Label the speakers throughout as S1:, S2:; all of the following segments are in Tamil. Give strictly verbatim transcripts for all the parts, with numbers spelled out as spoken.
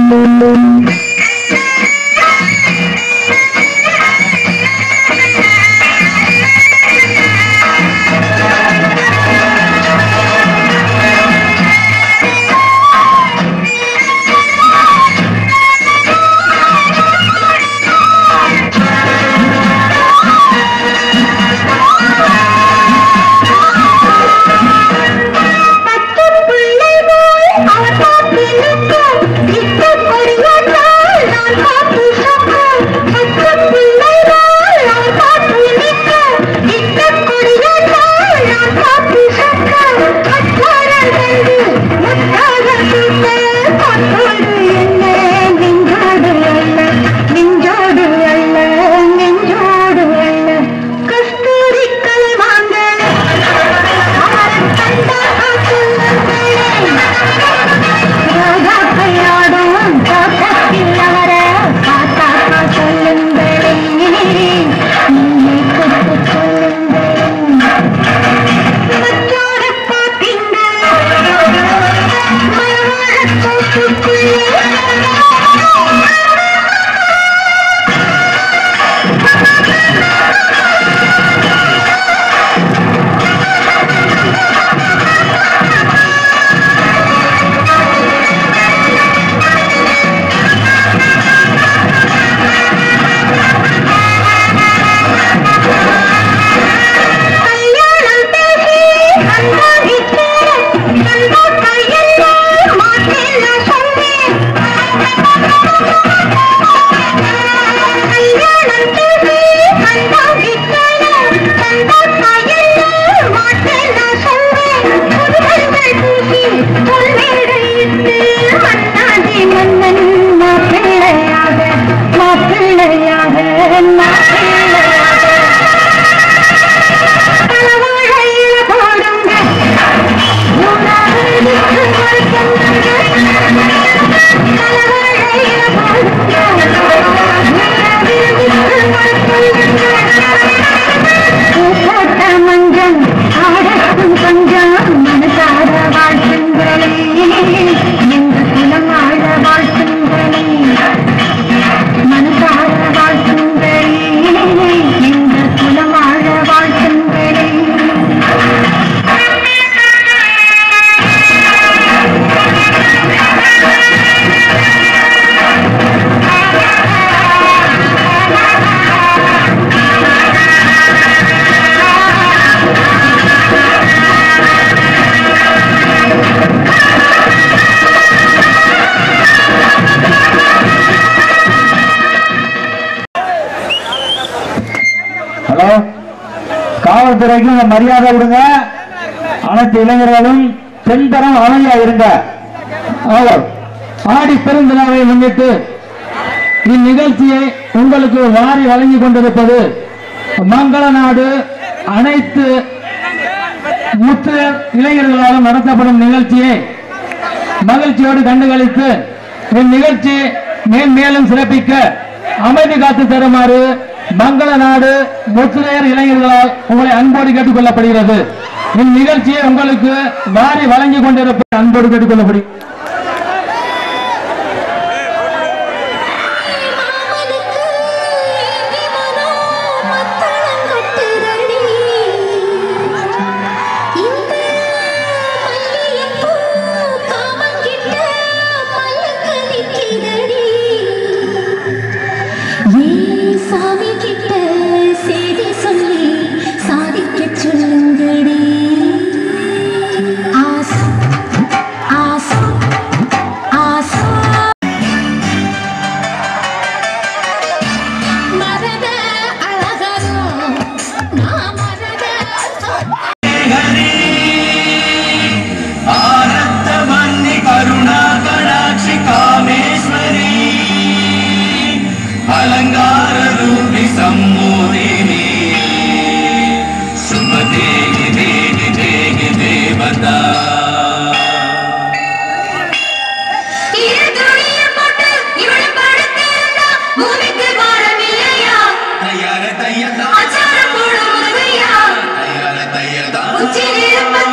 S1: காவல்துறைக்கு மரியாதை கொடுங்க. அனைத்து இளைஞர்களும் செந்தரம் அமைதியா இருங்க. ஆடி பெருந்தினாவை முன்னிட்டு இந்நிகழ்ச்சியை உங்களுக்கு வாரி வழங்கி கொண்டிருப்பது மங்கள நாடு அனைத்து முத்து இளைஞர்களாலும் நடத்தப்படும் நிகழ்ச்சியை மகிழ்ச்சியோடு கண்டுகளித்து இந்நிகழ்ச்சி மேன்மேலும் சிறப்பிக்க அமைதி காத்து தருமாறு மங்கள நாடு முத்துரையர் இளைஞர்களால் உங்களை அன்போடு கேட்டுக் கொள்ளப்படுகிறது. இந்நிகழ்ச்சியை உங்களுக்கு வாரி வழங்கி கொண்டிருப்ப அன்போடு கேட்டுக் கொள்ளப்படுகிறது.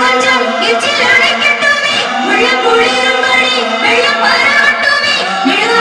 S2: We're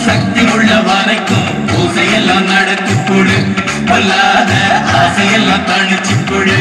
S2: சக்தி உள்ளவரைக்கும் பூசையெல்லாம் நடத்தி கொடு பொல்லாத ஆசையெல்லாம் தணிச்சு கொடு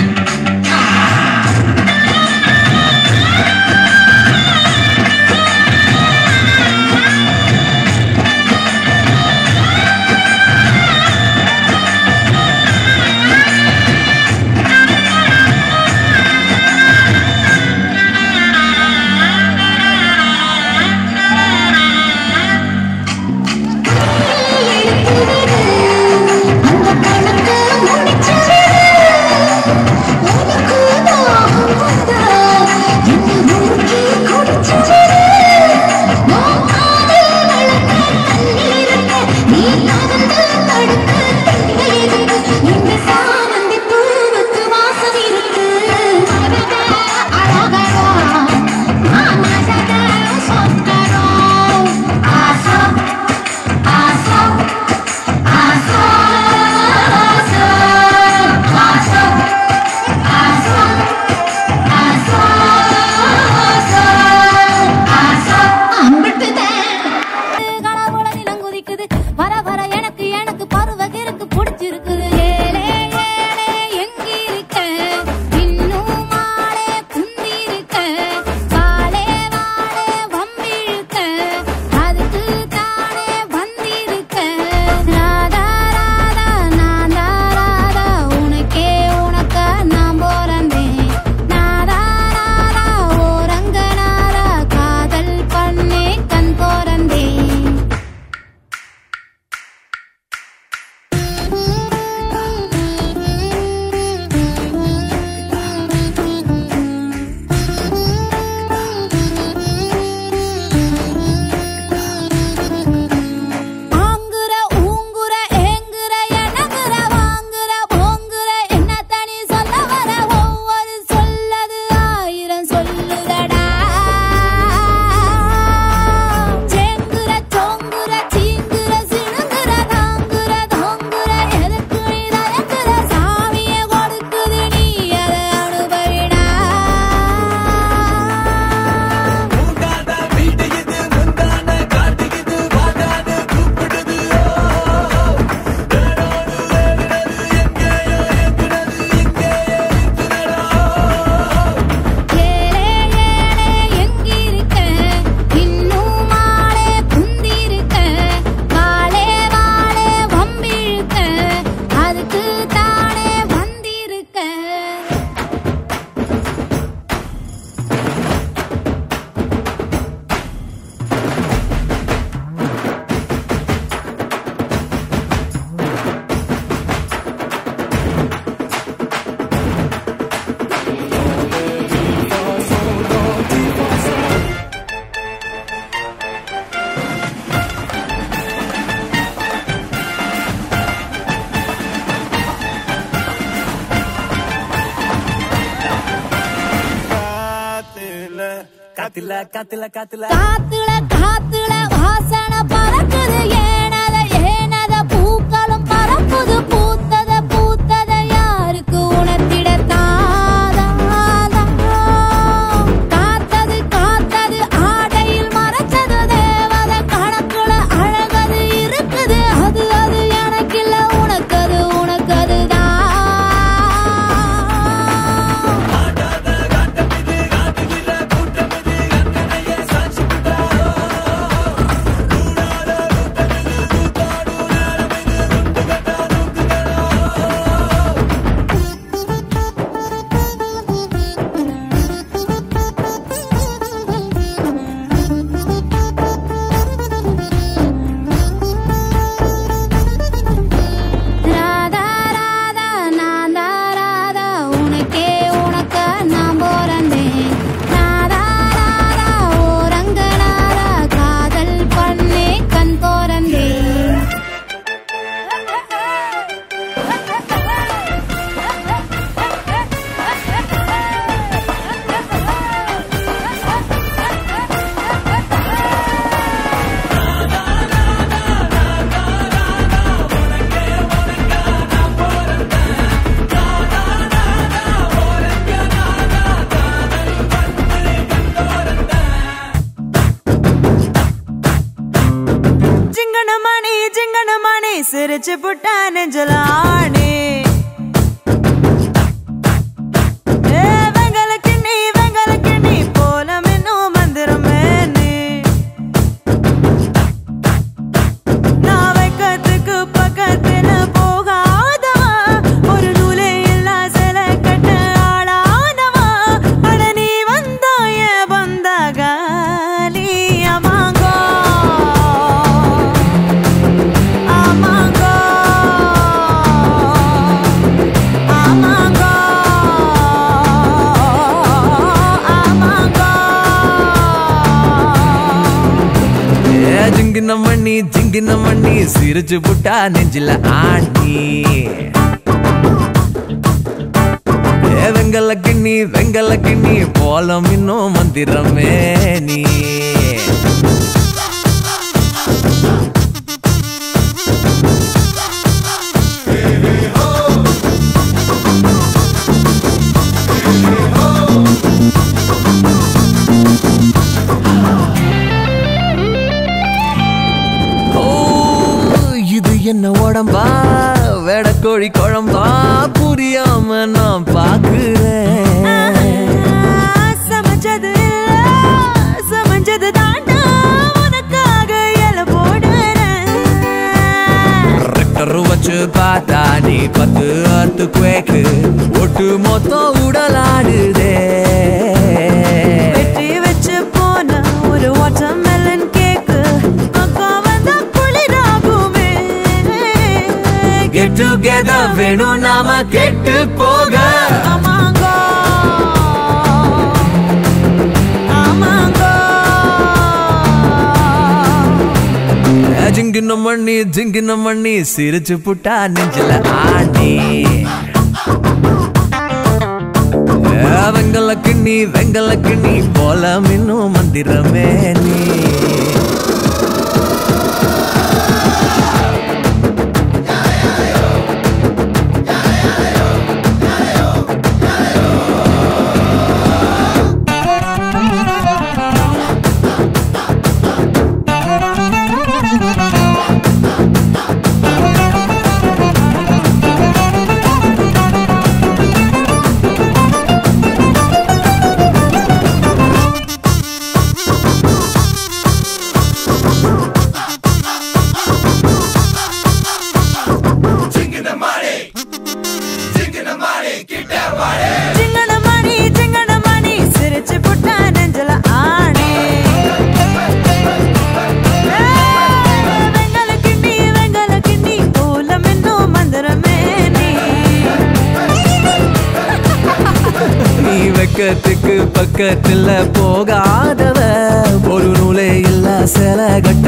S3: காத்துல காத்துல காத்துல
S4: காத்துல காத்துல வாசனை பறக்குது ஏனத ஏனத பூக்களும் பறக்குது பூத்தத பூத்தத யாருக்கு உணர்த்திடத்தாதா காத்தது காத்தது ஆடையில் மறைச்சது தேவத கணக்குல அழகது இருக்குது அது அது எனக்கில்ல உனக்கது உனக்கதுதான்
S3: காத்துல
S5: சிரிச்சு புட்டா நெஞ்சல ஆணி வெங்கல கிண்ணி வெங்கல கிண்ணி போல மின்னும் மந்திரமே நீ நான் வைக்கத்துக்கு பக்கத்துல போகாதவா ஒரு நூலே இல்லா சில கட்ட ஆளானவா அட நீ வந்தாய வந்தாக நீ அமாங்கோ அமாங்கோ அமாங்கோ அமாங்கோ
S3: ஏ ஜிங்கின மண்ணி ஜிங்கின மண்ணி சிரிச்சு புட்டா நெஞ்சில ஆண்டி ஏ வெங்கல கிண்ணி வெங்கல கிண்ணி போலம் இன்னும் மந்திரமே நீ இது என்ன உடம்பா வேடக்கோழி குழம்பா புரியாம நான் பாக்குறேன்
S5: சமைச்சது இல்ல சமைச்சது தாண்டா உனக்காக இல போடுறேன்
S3: ரெக்டர் வச்சு பார்த்தா நீ பத்து அத்து குவேக்கு ஒட்டு மொத்தம் உடலாடுதே
S5: வெட்டி வச்சு போன ஒரு வாட்டர்மெலன் கேக்கு அக்கா வந்தா குளிராகுமே
S3: கெட் டுகெதர் வேணும் நாம கெட்டு போக
S5: அமாங்கோ அமாங்கோ
S3: ஜிங்கின மண்ணி ஜிங்கின மண்ணி சிரிச்சு புட்டா நெஞ்சில ஆண்டி வெங்கல கிண்ணி வெங்கல கிண்ணி போல மின்னும் மந்திரமே நீ
S5: சிங்கன மணி சிங்கன மணி சிரிச்சு புட்டா நெஞ்சல ஆணி வெங்கல கிண்ணி வெங்கல கிண்ணி போல மின்னும் மந்திரமே நீ
S3: நீ வெக்கத்துக்கு பக்கத்துல போகாதவ ஒரு நூலே இல்ல சில கட்ட